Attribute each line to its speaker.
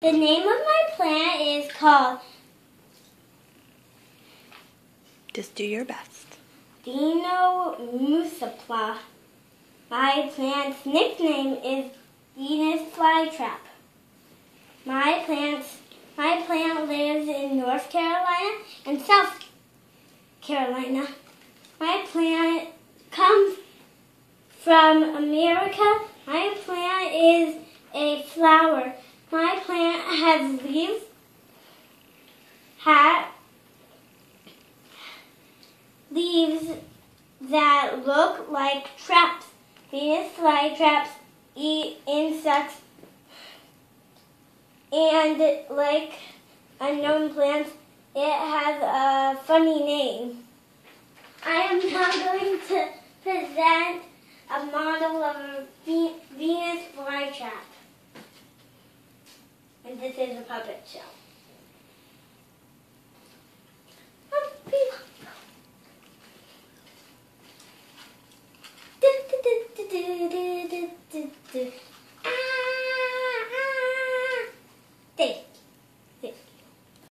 Speaker 1: The name of my plant is called...
Speaker 2: Just do your best.
Speaker 1: Dino Musapla. My plant's nickname is Venus Flytrap. My plant lives in North Carolina and South Carolina. My plant comes from America. My plant is a flower. My plant has leaves that look like traps. Venus flytraps eat insects, and like unknown plants, it has a funny name. I am now going to present a model of a Venus flytrap. And this is a puppet show.